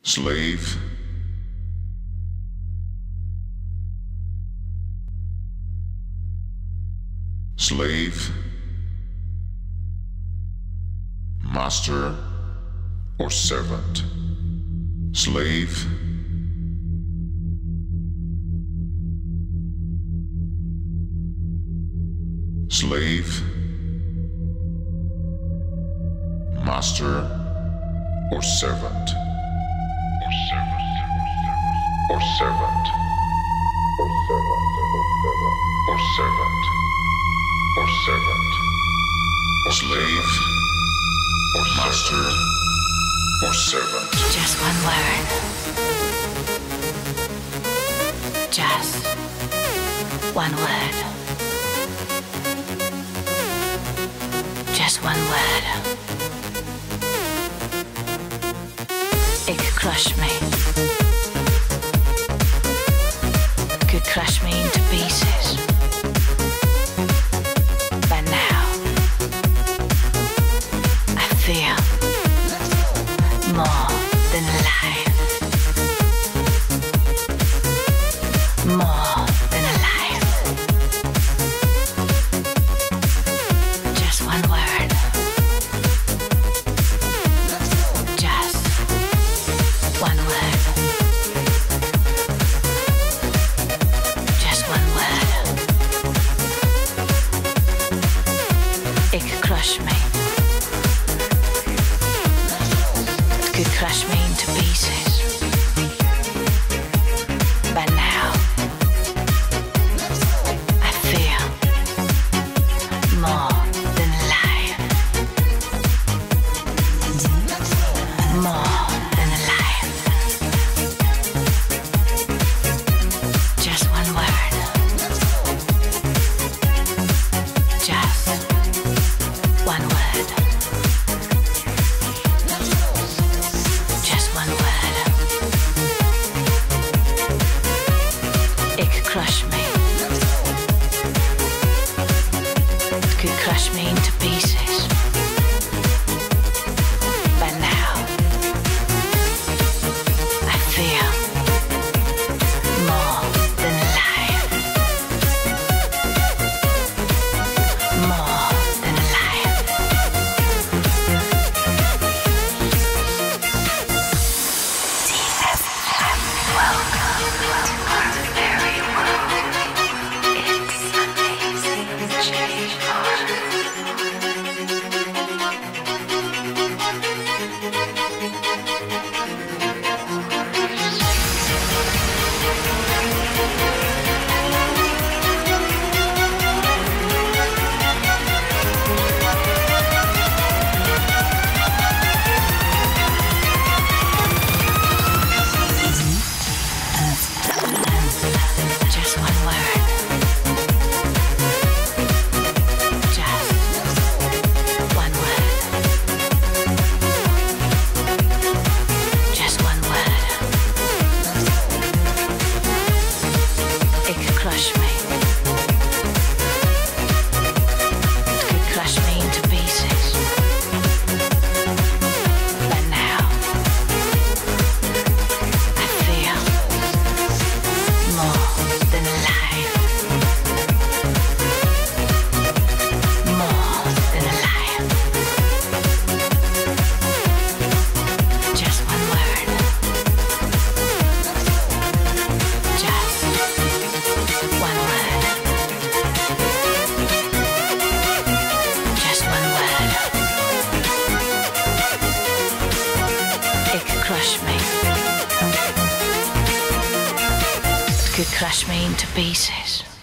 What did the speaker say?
Slave. Slave. Master or servant. Slave. Slave. Master or servant. Or servant. Or servant. Or servant. Or servant. Or slave. Or master. Or servant. Just one word. Just one word. Just one word. It could crush me. It could crush me into pieces. But now I feel more than alive. More than alive. Just one word. Just one word. Just one word. It could crush me. It could crush me into pieces. But now I feel more than alive. More than alive. Just one word. Just one word. Just one word. It could crush me. It could crush me into pieces. But now I feel more than alive. More than alive. Welcome to our very world. It's amazing change. Just one word. Just one word. Just one word. It could crush me. It could crush me into pieces. But now I feel more than alive. More than alive. Just one word. Just one word. Just one word. It could crush me. It could crush me into pieces.